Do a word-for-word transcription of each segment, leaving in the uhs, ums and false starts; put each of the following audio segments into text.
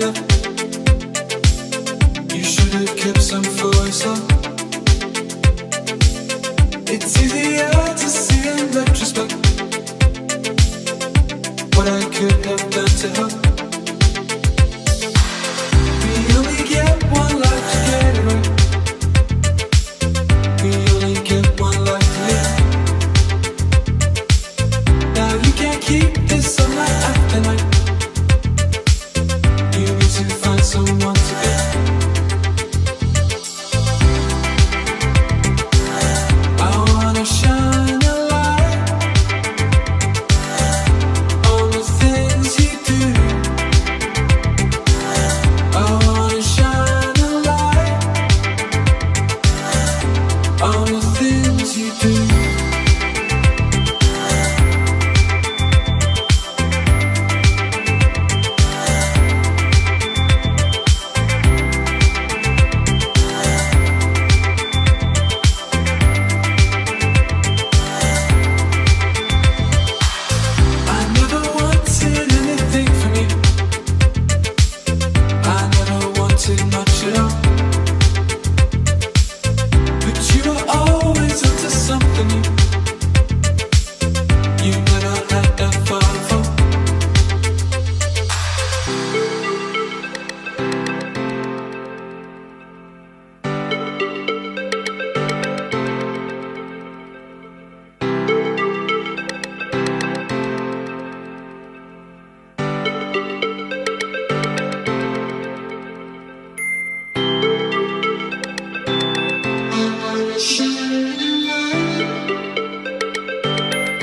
left. You should have kept some for yourself. It's easier to see in retrospect what I could have done to help. We only get one life to get it right. We only get one life to live. Now you can't keep this up night after night. You need to find someone to be. I wanna shine a light on the things you do. I wanna shine a light on the things you do. I never wanted anything from you. I never wanted much at all. But you were always up to something new. You never had that far before.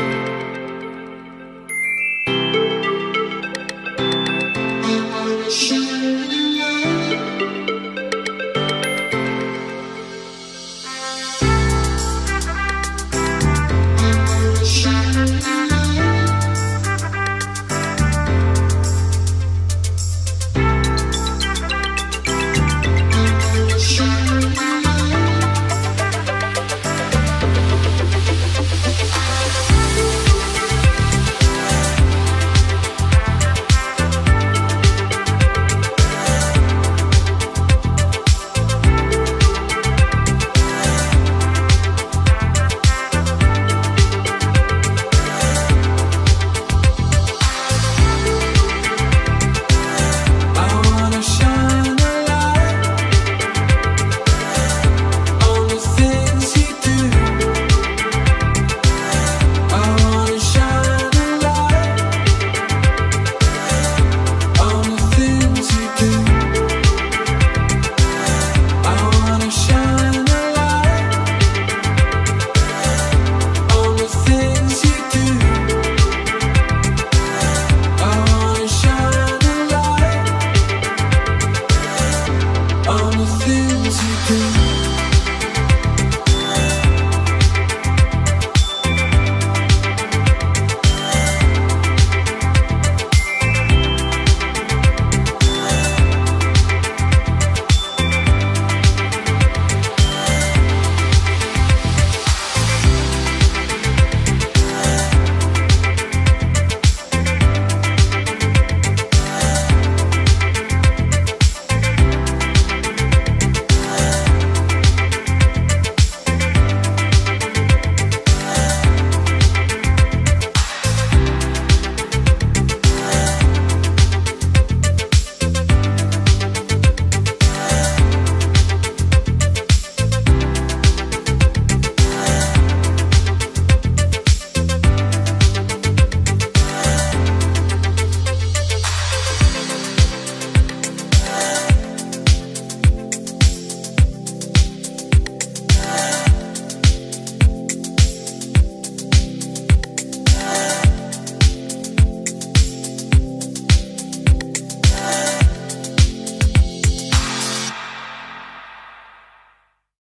Shine